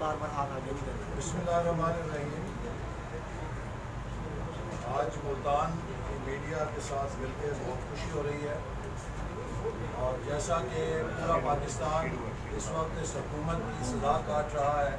بار بار آگے نہیں کرنا. بسم اللہ الرحمن الرحیم. آج ملتان کی میڈیا کے ساتھ مل کے بہت خوشی ہو رہی ہے، اور جیسا کہ پورا پاکستان اس وقت اس حکومت کی سزا کاٹ رہا ہے،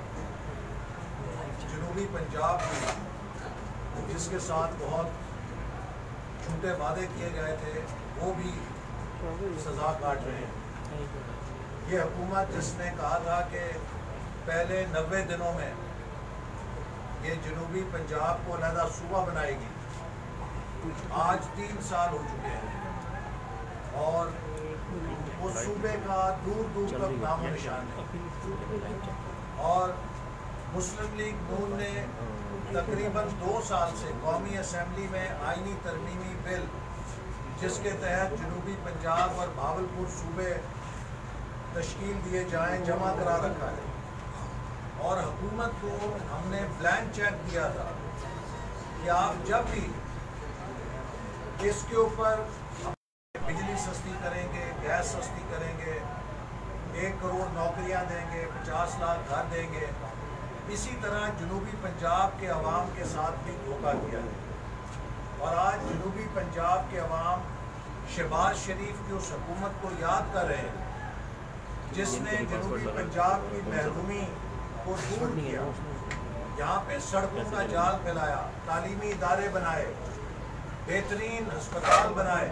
جنوبی پنجاب میں جس کے ساتھ بہت جھوٹے وعدے کیے گئے تھے وہ بھی سزا کاٹ رہے ہیں. یہ حکومت جس نے کہا تھا کہ پہلے 90 دنوں میں یہ جنوبی پنجاب کو علیحدہ صوبہ بنائے گی، آج 3 سال ہو چکے ہیں اور اس صوبے کا دور دور تک نام و نشان ہے. اور مسلم لیگ نون نے تقریباً 2 سال سے قومی اسمبلی میں آئینی ترمیمی بل جس کے تحت جنوبی پنجاب اور بھاولپور صوبے تشکیل دیے جائیں جمع کرا رکھا ہے. اور حکومت کو ہم نے بلینک چیک دیا تھا کہ آپ جب بھی اس کے اوپر بجلی سستی کریں گے، گیس سستی کریں گے، 1 کروڑ نوکریاں دیں گے، 50 لاکھ گھر دیں گے، اسی طرح جنوبی پنجاب کے عوام کے ساتھ بھی دھوکہ کیا ہے. اور آج جنوبی پنجاب کے عوام شہباز شریف کی اس حکومت کو یاد کر رہے ہیں جس نے جنوبی پنجاب کی محرومی کو دور کیا، یہاں پہ سڑکوں کا جال پھیلایا، تعلیمی ادارے بنائے، بہترین ہسپتال بنائے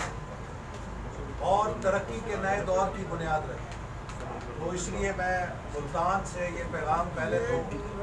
اور ترقی کے نئے دور کی بنیاد رکھی. تو اس لیے میں ملتان سے یہ پیغام پہلے تو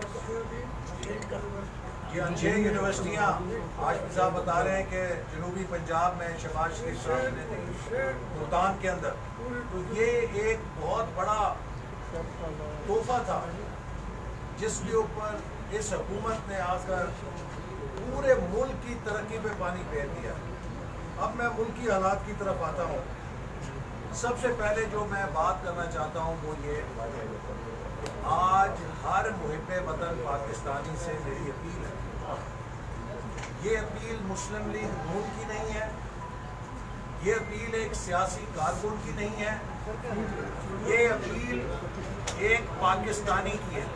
یہ 6 یونیورسٹیاں آج صاحب بتا رہے ہیں کہ جنوبی پنجاب میں شہباز شریف صاحب نے دی ملتان کے اندر، تو یہ ایک بہت بڑا تحفہ تھا جس کے اوپر اس حکومت نے آ کر پورے ملک کی ترقی پہ پانی پھیر دیا. اب میں ملکی حالات کی طرف آتا ہوں. سب سے پہلے جو میں بات کرنا چاہتا ہوں وہ یہ، آج ہر محب وطن پاکستانی سے میری اپیل ہے. یہ اپیل مسلم لیگ نون کی نہیں ہے، یہ اپیل ایک سیاسی کارکن کی نہیں ہے، یہ اپیل ایک پاکستانی کی ہے.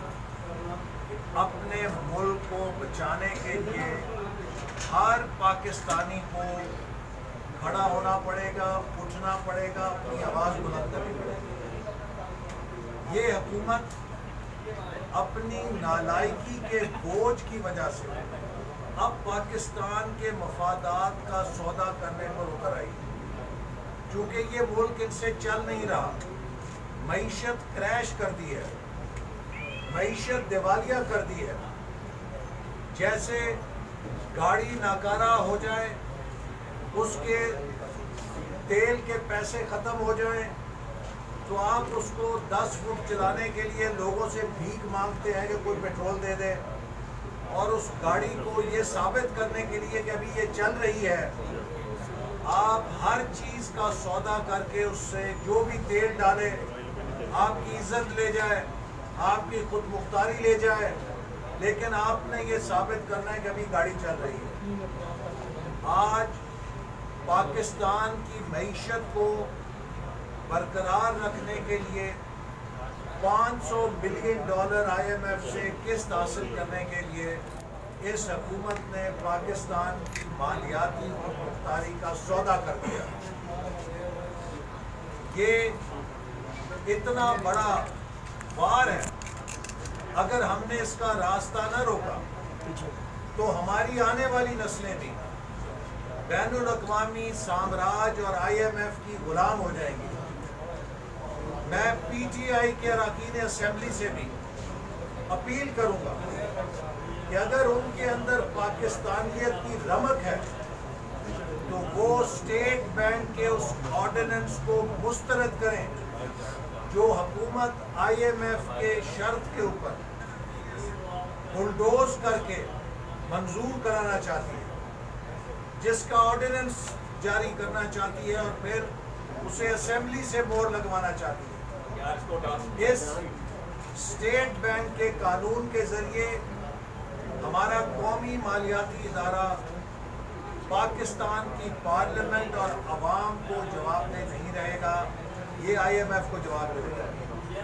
اپنے ملک کو بچانے کے لیے ہر پاکستانی کو کھڑا ہونا پڑے گا، اٹھنا پڑے گا، اپنی آواز بلند کرنی پڑے گی. یہ حکومت اپنی نالائکی کے بوجھ کی وجہ سے اب پاکستان کے مفادات کا سودا کرنے پر اتر آئی، چونکہ یہ ملک ان سے چل نہیں رہا. معیشت کریش کر دی ہے، معیشت دیوالیہ کر دی ہے. جیسے گاڑی ناکارہ ہو جائے، اس کے تیل کے پیسے ختم ہو جائیں تو آپ اس کو 10 فٹ چلانے کے لیے لوگوں سے بھیک مانگتے ہیں کہ کوئی پیٹرول دے دے، اور اس گاڑی کو یہ ثابت کرنے کے لیے کہ ابھی یہ چل رہی ہے آپ ہر چیز کا سودا کر کے اس سے جو بھی تیل ڈالے آپ کی عزت لے جائے، آپ کی خود مختاری لے جائے، لیکن آپ نے یہ ثابت کرنا ہے کہ ابھی گاڑی چل رہی ہے. آج پاکستان کی معیشت کو برقرار رکھنے کے لیے $500 بلین IMF سے قسط حاصل کرنے کے لیے اس حکومت نے پاکستان کی مالیاتی خود مختاری کا سودا کر دیا. یہ اتنا بڑا وار ہے، اگر ہم نے اس کا راستہ نہ روکا تو ہماری آنے والی نسلیں بھی بین الاقوامی سامراج اور IMF کی غلام ہو جائیں گی. میں PTI کے اراکین اسمبلی سے بھی اپیل کروں گا کہ اگر ان کے اندر پاکستانیت کی رمق ہے تو وہ اسٹیٹ بینک کے اس آرڈیننس کو مسترد کریں جو حکومت IMF کے شرط کے اوپر بلڈوز کر کے منظور کرانا چاہتی ہے، جس کا آرڈیننس جاری کرنا چاہتی ہے اور پھر اسے اسمبلی سے مہر لگوانا چاہتی ہے. اس اسٹیٹ بینک کے قانون کے ذریعے ہمارا قومی مالیاتی ادارہ پاکستان کی پارلیمنٹ اور عوام کو جواب دہ نہیں رہے گا، یہ IMF کو جواب دے گا.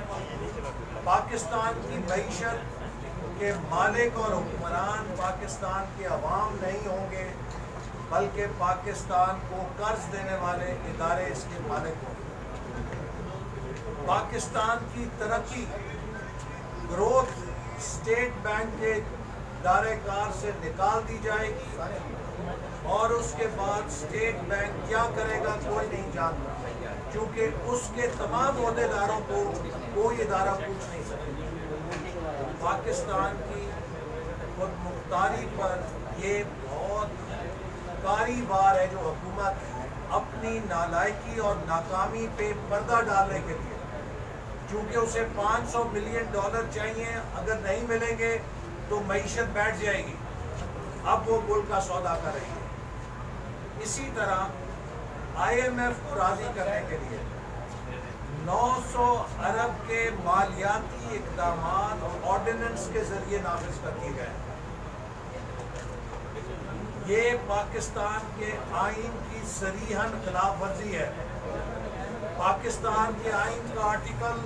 پاکستان کی معیشت کے مالک اور حکمران پاکستان کے عوام نہیں ہوں گے، بلکہ پاکستان کو قرض دینے والے ادارے اس کے مالک ہوں گے۔ پاکستان کی ترقی، گروتھ اسٹیٹ بینک کے دائرہ کار سے نکال دی جائے گی، اور اس کے بعد اسٹیٹ بینک کیا کرے گا کوئی نہیں جانتا، کیونکہ اس کے تمام عہدیداروں کو کوئی ادارہ پوچھ نہیں سکتا۔ پاکستان کی خود مختاری پر یہ بہت کاری بار ہے جو حکومت اپنی نالائکی اور ناکامی پہ پردہ ڈالنے کے لیے، چونکہ اسے $500 ملین چاہیے، اگر نہیں ملیں گے تو معیشت بیٹھ جائے گی، اب وہ ملک کا سودا کر رہی ہے۔ اسی طرح IMF کو راضی کرنے کے لیے 900 ارب کے مالیاتی اقدامات آرڈیننس کے ذریعے نافذ کر دیے گئے۔ یہ پاکستان کے آئین کی صریحاً خلاف ورزی ہے۔ پاکستان کے آئین کا آرٹیکل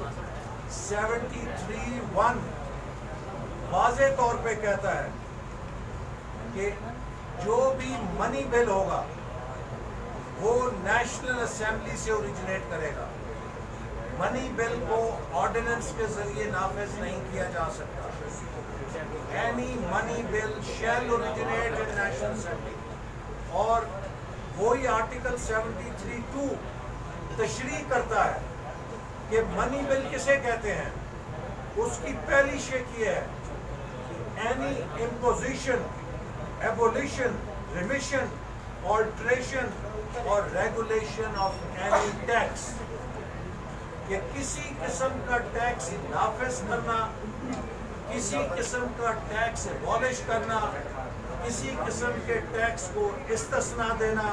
73(1) واضح طور پہ کہتا ہے کہ جو بھی منی بل ہوگا وہ نیشنل اسمبلی سے اوریجنیٹ کرے گا۔ منی بل کو آرڈیننس کے ذریعے نافذ نہیں کیا جا سکتا۔ Any money bill shall originate in National Assembly۔ اور وہی آرٹیکل 73(2) تشریح کرتا ہے کہ منی بل کسے کہتے ہیں۔ اس کی پہلی شق یہ ہے any imposition, abolition, remission, alteration اور regulation of any tax، کہ کسی قسم کا ٹیکس نافذ کرنا، کسی قسم کا ٹیکس abolish کرنا، کسی قسم کے ٹیکس کو استثناء دینا،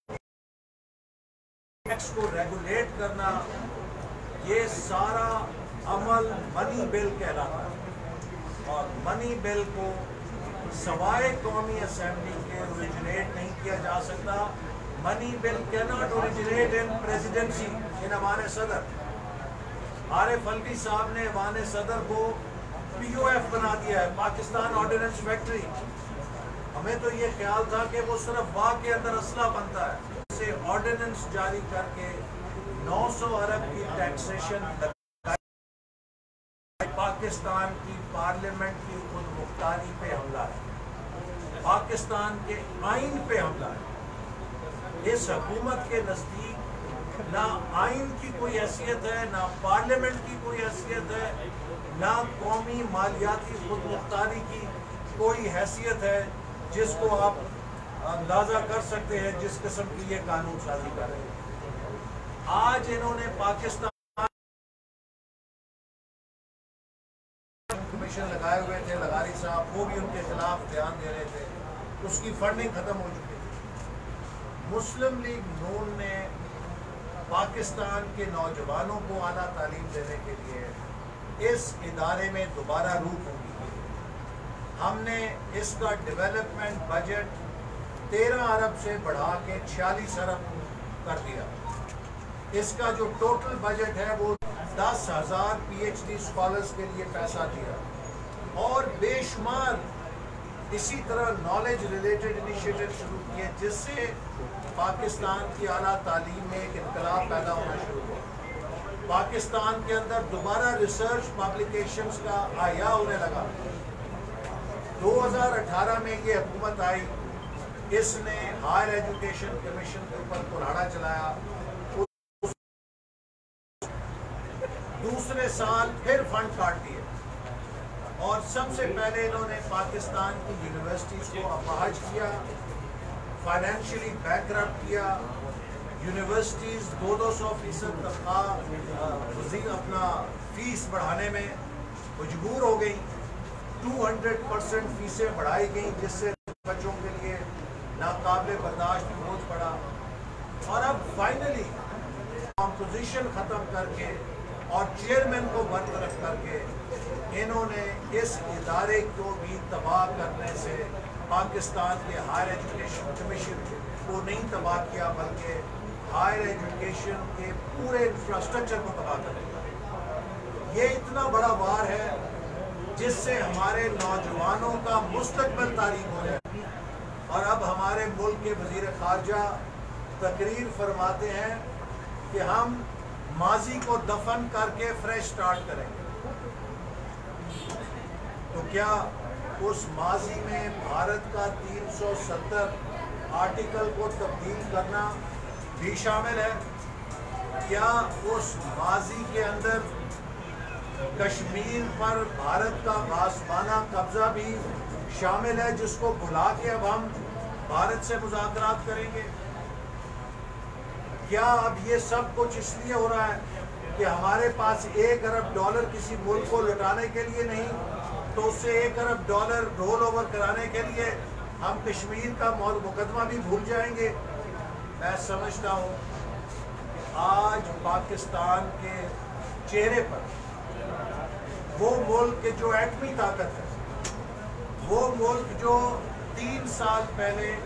ٹیکس کو ریگولیٹ کرنا، یہ سارا عمل منی بل کہلاتا ہے۔ اور منی بل کو سوائے قومی اسمبلی کے اوریجنیٹ نہیں کیا جا سکتا۔ منی بل cannot originate in presidency، ان ایوان صدر۔ عارف الوی صاحب نے ایوان صدر کو POF بنا دیا ہے، پاکستان آرڈیننس فیکٹری۔ ہمیں تو یہ خیال تھا کہ وہ صرف واہ کے اندر اسلحہ بنتا ہے۔ اسے آرڈیننس جاری کر کے 900 ارب کی ٹیکسیشن پاکستان کی پارلیمنٹ کی خود مختاری پہ حملہ ہے، پاکستان کے آئین پہ حملہ ہے۔ اس حکومت کے نزدیک نہ آئین کی کوئی حیثیت ہے، نہ پارلیمنٹ کی کوئی حیثیت ہے، نہ قومی مالیاتی خود مختاری کی کوئی حیثیت ہے جس کو آپ اندازہ کر سکتے ہیں جس قسم کی یہ قانون سازی کر رہے ہیں۔ آج انہوں نے پاکستان کمیشن لگائے ہوئے تھے، لغاری صاحب، وہ بھی ان کے خلاف دھیان دے رہے تھے، اس کی فنڈنگ ختم ہو چکی تھی۔ مسلم لیگ نون نے پاکستان کے نوجوانوں کو اعلیٰ تعلیم دینے کے لیے اس ادارے میں دوبارہ روح پھونکی۔ ہم نے اس کا ڈیولپمنٹ بجٹ 13 ارب سے بڑھا کے 46 ارب کر دیا۔ اس کا جو ٹوٹل بجٹ ہے وہ 10,000 PhD اسکالرس کے لیے پیسہ دیا، اور بے شمار اسی طرح نالج ریلیٹڈ انیشیٹو شروع کیے، جس سے پاکستان کی اعلیٰ تعلیم میں ایک انقلاب پیدا ہونا شروع ہوا۔ پاکستان کے اندر دوبارہ ریسرچ پبلیکیشنز کا احیاء ہونے لگا۔ 2018 میں یہ حکومت آئی، اس نے ہائر ایجوکیشن کمیشن کے اوپر کلاڑا چلایا۔ دوسرے سال پھر فنڈ کاٹ دیے، اور سب سے پہلے انہوں نے پاکستان کی یونیورسٹیز کو اپاہج کیا، فائنینشلی بینکرپٹ کیا۔ یونیورسٹیز 200% تنخواہ اپنا فیس بڑھانے میں مجبور ہو گئی، 200% فیسیں بڑھائی گئیں، جس سے بچوں کے لیے ناقابل برداشت بوجھ پڑا۔ اور اب فائنلی کمپوزیشن ختم کر کے اور چیئرمین کو برطرف کر کے انہوں نے اس ادارے کو بھی تباہ کرنے سے پاکستان کے ہائر ایجوکیشن کمیشن کو نہیں تباہ کیا، بلکہ ہائر ایجوکیشن کے پورے انفراسٹرکچر کو تباہ کر دیا۔ یہ اتنا بڑا وار ہے جس سے ہمارے نوجوانوں کا مستقبل تاریک ہو جائے. اور اب ہمارے ملک کے وزیر خارجہ تقریر فرماتے ہیں کہ ہم ماضی کو دفن کر کے فریش سٹارٹ کریں گے. تو کیا اس ماضی میں بھارت کا 370 آرٹیکل کو تبدیل کرنا بھی شامل ہے؟ کیا اس ماضی کے اندر کشمیر پر بھارت کا غاصبانہ قبضہ بھی شامل ہے جس کو بھلا کے اب ہم بھارت سے مذاکرات کریں گے؟ کیا اب یہ سب کچھ اس لیے ہو رہا ہے کہ ہمارے پاس $1 ارب کسی ملک کو لٹانے کے لیے نہیں تو اس سے $1 ارب رول اوور کرانے کے لیے ہم کشمیر کا مقدمہ بھی بھول جائیں گے؟ میں سمجھتا ہوں آج پاکستان کے چہرے پر وہ ملک جو ایٹمی طاقت ہے، وہ ملک جو 3 سال پہلے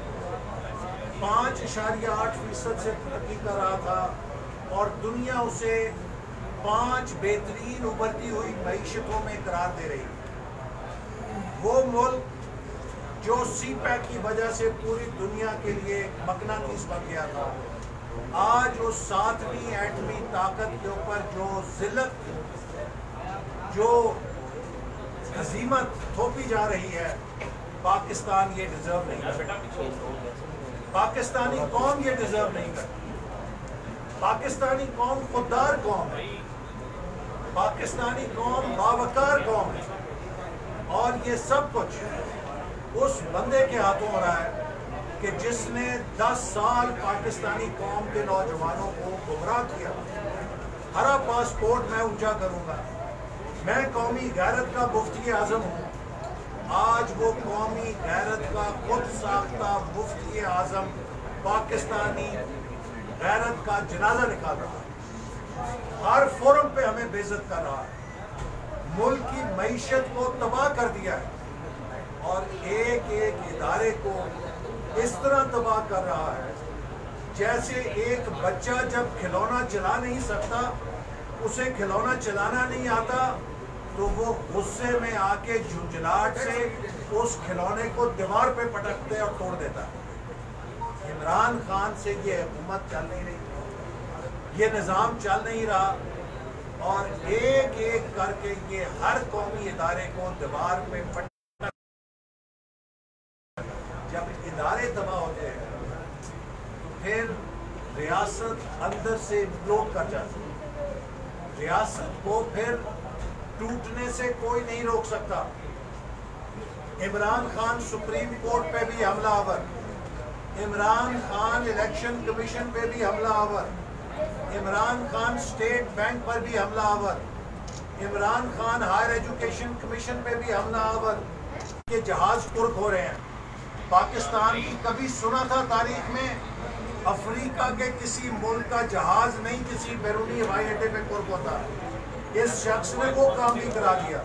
5.8% سے ترقی کر رہا تھا اور دنیا اسے 5 بہترین ابھرتی ہوئی معیشتوں میں قرار دے رہی، وہ ملک جو سی پیک کی وجہ سے پوری دنیا کے لیے مقناطیس بن گیا تھا، آج اس 7ویں ایٹمی طاقت کے اوپر جو ذلت، جو ہزیمت تھوپی جا رہی ہے، پاکستان یہ ڈیزرو نہیں کرتا. پاکستانی قوم یہ ڈیزرو نہیں کرتی. پاکستانی قوم خوددار قوم ہے، پاکستانی قوم باوقار قوم ہے، اور یہ سب کچھ اس بندے کے ہاتھوں ہو رہا ہے کہ جس نے 10 سال پاکستانی قوم کے نوجوانوں کو گمراہ کیا. ہرا پاسپورٹ میں اونچا کروں گا، میں قومی غیرت کا مفتی اعظم ہوں. آج وہ قومی غیرت کا خود ساختہ مفتی اعظم پاکستانی غیرت کا جنازہ نکال رہا ہے، ہر فورم پہ ہمیں بے عزت کر رہا ہے، ملک کی معیشت کو تباہ کر دیا ہے، اور ایک ایک ادارے کو اس طرح تباہ کر رہا ہے جیسے ایک بچہ جب کھلونا چلا نہیں سکتا، اسے کھلونا چلانا نہیں آتا تو وہ غصے میں آ کے جھنجھلاہٹ سے اس کھلونے کو دیوار پہ پٹکتے اور توڑ دیتا. عمران خان سے یہ حکومت چل نہیں رہی، یہ نظام چل نہیں رہا، اور ایک ایک کر کے یہ ہر قومی ادارے کو دیوار پہ پٹک. جب ادارے تباہ ہوتے ہیں تو پھر ریاست اندر سے امپلوڈ کر جاتی ہے. ریاست کو پھر ٹوٹنے سے کوئی نہیں روک سکتا. عمران خان سپریم کورٹ پہ بھی حملہ آور، عمران خان الیکشن کمیشن پہ بھی حملہ آور، عمران خان اسٹیٹ بینک پر بھی حملہ آور، Imran Khan higher education commission پہ بھی حملہ آور. یہ جہاز کرک ہو رہے ہیں. پاکستان کی کبھی سنا تھا تاریخ میں افریقہ کے کسی ملک کا جہاز نہیں کسی بیرونی ہوائی اڈے پہ کرک ہوتا؟ اس شخص نے وہ کام بھی کرا دیا.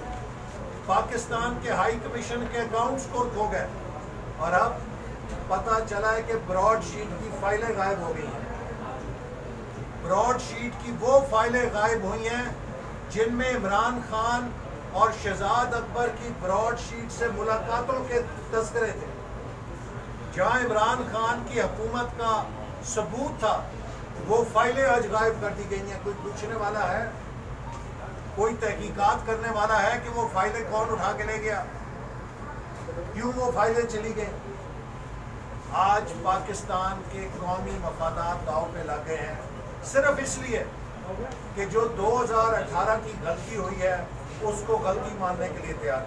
پاکستان کے ہائی کمیشن کے اکاؤنٹس کرک ہو گئے، اور اب پتہ چلا ہے کہ براڈ شیٹ کی فائلیں غائب ہو گئی ہیں. براڈ شیٹ کی وہ فائلیں غائب ہوئی ہیں جن میں عمران خان اور شہزاد اکبر کی براڈ شیٹ سے ملاقاتوں کے تذکرے تھے. جہاں عمران خان کی حکومت کا ثبوت تھا وہ فائلیں آج غائب کر دی گئی ہیں. کوئی پوچھنے والا ہے، کوئی تحقیقات کرنے والا ہے کہ وہ فائلیں کون اٹھا کے لے گیا، کیوں وہ فائلیں چلی گئیں؟ آج پاکستان کے قومی مفادات داؤ پہ لگے ہیں صرف اس لیے کہ جو 2018 کی غلطی ہوئی ہے اس کو غلطی ماننے کے لیے تیار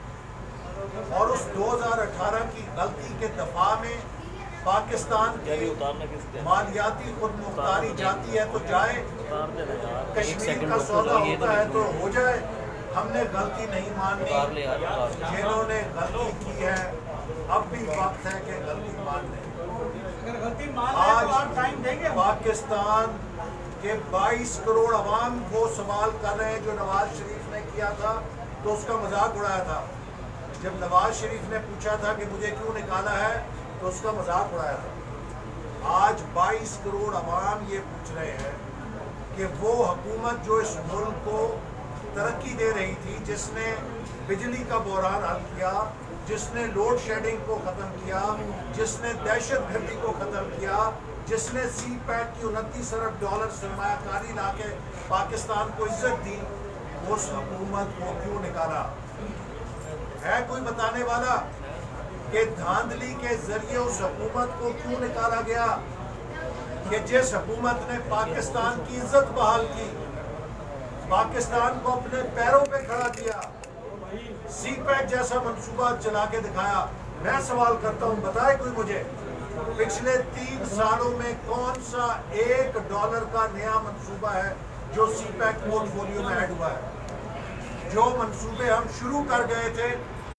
ہے، اور اس 2018 کی غلطی کے دفاع میں پاکستان کی مالیاتی خود مختاری جاتی ہے تو جائے، کشمیر کا سودا ہوتا ہے تو ہو جائے. ہم نے غلطی نہیں ماننی، جنہوں نے غلطی کی ہے اب بھی وقت ہے کہ غلطی مان لیں. آج پاکستان کہ 22 کروڑ عوام وہ سوال کر رہے ہیں جو نواز شریف نے کیا تھا تو اس کا مذاق اڑایا تھا. جب نواز شریف نے پوچھا تھا کہ مجھے کیوں نکالا ہے تو اس کا مذاق اڑایا تھا. آج 22 کروڑ عوام یہ پوچھ رہے ہیں کہ وہ حکومت جو اس ملک کو तरक्की दे रही थी, जिसने बिजली का बहरान हल किया, जिसने लोड शेडिंग को ख़त्म किया, जिसने दहशत गर्दी को ख़त्म किया, जिसने सी पैक की 29 अरब डॉलर सरमायाकारी ला के पाकिस्तान को इज्जत दी, उस हुकूमत को क्यों निकाला? है कोई बताने वाला कि धांधली के जरिए उस हुकूमत को क्यों निकाला गया? कि जिस हुकूमत ने पाकिस्तान की इज्जत बहाल की, पाकिस्तान को अपने पैरों पे खड़ा किया, सी पैक जैसा मंसूबा चला के दिखाया। मैं सवाल करता हूँ, बताए कोई मुझे पिछले 3 सालों में कौन सा $1 का नया मंसूबा है जो सी पैक पोर्टफोलियो में ऐड हुआ है? जो मंसूबे हम शुरू कर गए थे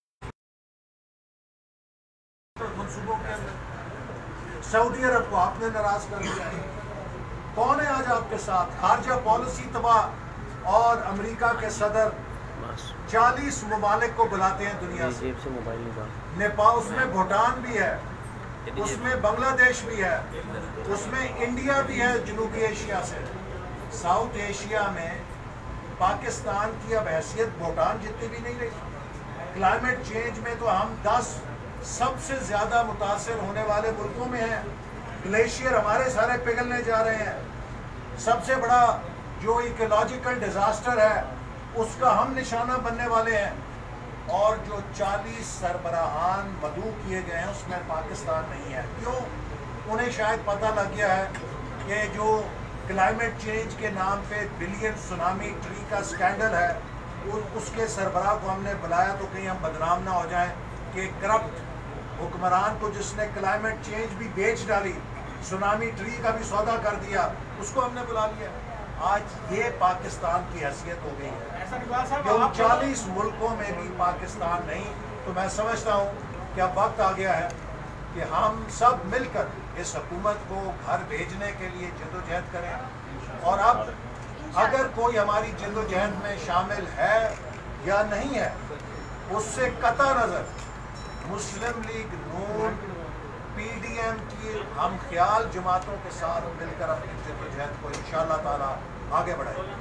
मंसूबों के अंदर, सऊदी अरब को आपने नाराज कर दिया। कौन है आज आपके साथ? खारजा पॉलिसी तबाह, और अमेरिका के सदर 40 ममालिक को बुलाते हैं दुनिया से। नेपाल, उसमें भूटान भी है, उसमें बांग्लादेश भी है, उसमें इंडिया भी है जनूबी एशिया से। साउथ एशिया में पाकिस्तान की अब हैसियत भूटान जितनी भी नहीं रही। क्लाइमेट चेंज में तो हम 10 सबसे ज़्यादा मुतासर होने वाले मुल्कों में हैं। ग्लेशियर हमारे सारे पिघलने जा रहे हैं। सबसे बड़ा जो इकोलॉजिकल डिज़ास्टर है उसका हम निशाना बनने वाले हैं। और जो 40 सरबराहान मदऊ किए गए हैं उसमें पाकिस्तान नहीं है। क्यों? उन्हें शायद पता लग गया है कि जो क्लाइमेट चेंज के नाम पे बिलियन सुनामी ट्री का स्कैंडल है, उसके सरबराह को हमने बुलाया तो कहीं हम बदनाम ना हो जाएं कि करप्ट हुक्मरान को जिसने क्लाइमेट चेंज भी बेच डाली, सुनामी ट्री का भी सौदा कर दिया, उसको हमने बुला लिया। आज ये पाकिस्तान की हैसियत हो गई है कि उन 40 मुल्कों में भी पाकिस्तान नहीं। तो मैं समझता हूँ कि अब वक्त आ गया है कि हम सब मिलकर इस हुकूमत को घर भेजने के लिए जद्दोजहद करें। और अब अगर कोई हमारी जद्दोजहद में शामिल है या नहीं है, उससे कतई नज़र मुस्लिम लीग नून, PDM की हम ख्याल जमातों के साथ मिलकर अपनी जद्दोजहद को इंशाअल्लाह ताला आगे बढ़ाएंगे।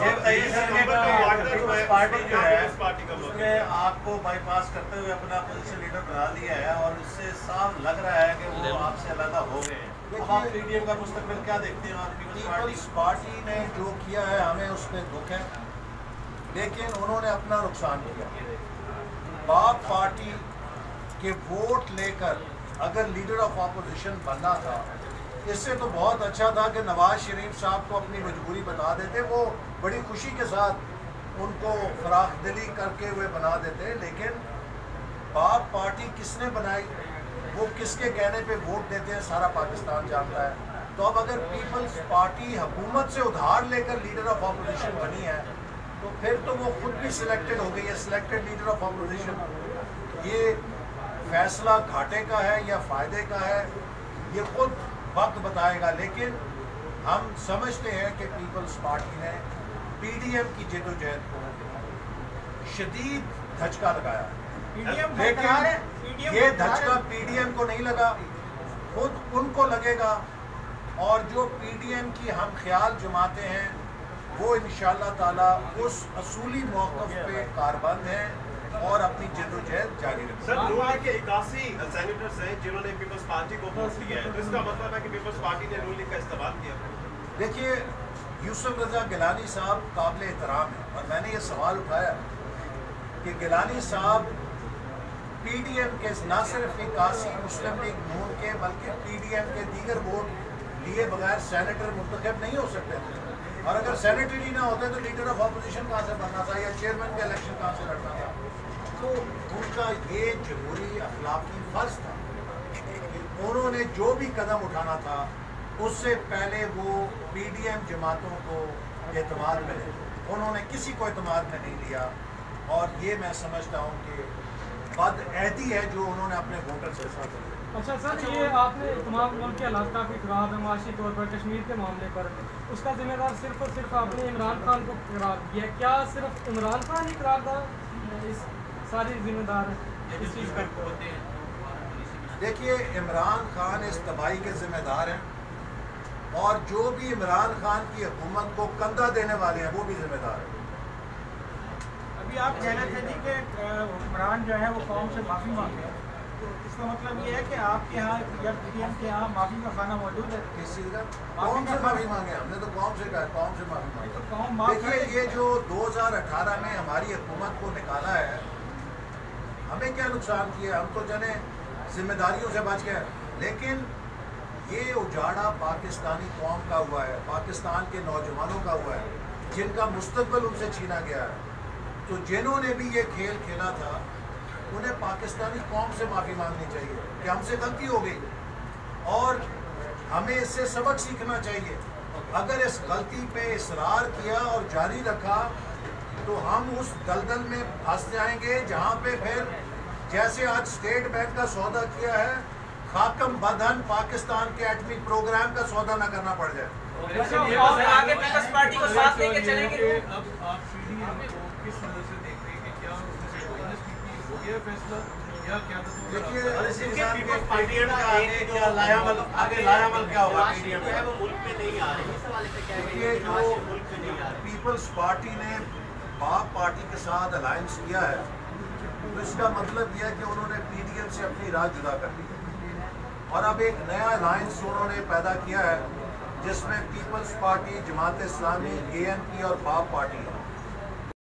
पार्टी जो है उसने आपको बाईपास करते हुए अपना अपोजिशन लीडर बना दिया है और उससे साफ लग रहा है कि वो आपसे अलग हो गए हैं। अब आप PDM का मुस्तकबिल क्या देखते हैं? पीपल्स पार्टी ने जो किया है हमें उस पर दुख है, लेकिन उन्होंने अपना नुकसान किया। बाप पार्टी के वोट लेकर अगर लीडर ऑफ अपोजिशन बनना था, इससे तो बहुत अच्छा था कि नवाज शरीफ साहब को अपनी मजबूरी बता देते, वो बड़ी खुशी के साथ उनको फराख दिली करके हुए बना देते। लेकिन बाप पार्टी किसने बनाई, वो किसके कहने पे वोट देते हैं, सारा पाकिस्तान जानता है। तो अब अगर पीपल्स पार्टी हुकूमत से उधार लेकर लीडर ऑफ अपोजिशन बनी है तो फिर तो वो खुद भी सिलेक्टेड हो गई है, सिलेक्टेड लीडर ऑफ अपोजिशन। ये फैसला घाटे का है या फ़ायदे का है, ये खुद वक्त बताएगा। लेकिन हम समझते हैं कि पीपल्स पार्टी ने PDM की जद्दोजहद को शदीद धचका लगाया, लेकिन ये धचका PDM को नहीं लगा, खुद उनको लगेगा। और जो PDM की हम ख्याल जमाते हैं वो इंशाअल्लाह ताला उस असूली मौक़िफ़ पे कारबंद हैं और अपनी जद्दोजहद जारी रखें। सर, नून लीग के 81 सेनेटर्स हैं जिन्होंने पीपल्स पार्टी को वोट दिया है, तो इसका मतलब है कि पीपल्स पार्टी ने नून लीग का इस्तेमाल किया। देखिए, यूसुफ रज़ा गिलानी साहब काबिल एहतराम है और मैंने ये सवाल उठाया कि गिलानी साहब PDM के न सिर्फ 81 मुस्लिम लीग नून के बल्कि PDM के दीगर वोट लिए बगैर सेनेटर मुंतखब नहीं हो सकते थे। और अगर सेनेटर ही ना होते तो लीडर ऑफ अपोजिशन कहाँ से बनना था या चेयरमैन का इलेक्शन कहाँ से लड़ना था? तो उनका ये जमहूरी अखलाकी फ़र्ज था कि उन्होंने जो भी कदम उठाना था उससे पहले वो PDM जमातों को एतमाद में ले। उन्होंने किसी को एतमाद में नहीं लिया और ये मैं समझता हूँ कि बदअहदी है जो उन्होंने अपने वोटर से साथ। अच्छा सर, ये आपने तमाम मुल्क के हालात काफ़ी ख़राब है माशी तौर पर, कश्मीर के मामले पर उसका जिम्मेदार सिर्फ और सिर्फ आपने इमरान खान को करार दिया। क्या सिर्फ इमरान खान ही करार था इस सारी जिम्मेदार इस चीज़ का? देखिए, इमरान खान इस तबाही के ज़िम्मेदार हैं और जो भी इमरान खान की हुकूमत को कंधा देने वाले हैं वो भी ज़िम्मेदार हैं। آپ کہہ رہے تھے جی کہ حکمران جو ہے وہ قوم سے معافی مانگے، تو اس کا مطلب یہ ہے کہ آپ کے یہاں یا پی ڈی ایم کے یہاں معافی کا خانہ موجود ہے؟ کس چیز کا؟ قوم سے معافی مانگے، ہم نے تو قوم سے کہا قوم سے معافی مانگے. تو قوم معاف دیکھیے یہ جو 2018 میں ہماری حکومت کو نکالا ہے، ہمیں کیا نقصان کیا؟ ہم تو جانے ذمہ داریوں سے بچ گئے، لیکن یہ اجاڑا پاکستانی قوم کا ہوا ہے، پاکستان کے نوجوانوں کا ہوا ہے، جن کا مستقبل ان سے چھینا گیا ہے. تو جنہوں نے بھی یہ کھیل کھیلا تھا انہیں پاکستانی قوم سے معافی مانگنی چاہیے کہ ہم سے غلطی ہو گئی اور ہمیں اس سے سبق سیکھنا چاہیے. اگر اس غلطی پہ اصرار کیا اور جاری رکھا تو ہم اس دلدل میں پھنس جائیں گے جہاں پہ پھر جیسے آج اسٹیٹ بینک کا سودا کیا ہے، خاکم بدہن پاکستان کے ایٹمی پروگرام کا سودا نہ کرنا پڑ جائے. آگے پیپلز پارٹی کو ساتھ لے کے چلیں گے. اب آپ پی ڈی ایم کو کس نظر سے دیکھ رہے ہیں کہ کیا ہو گیا فیصلہ یا کیا؟ پیپلز پارٹی نے باپ پارٹی کے ساتھ الائنس کیا ہے تو اس کا مطلب یہ ہے کہ انہوں نے پی ڈی ایم سے اپنی راہ جدا کر دی اور اب ایک نیا الائنس انہوں نے پیدا کیا ہے جس میں پیپلز پارٹی، جماعت اسلامی، اے این پی اور باپ پارٹی ہے.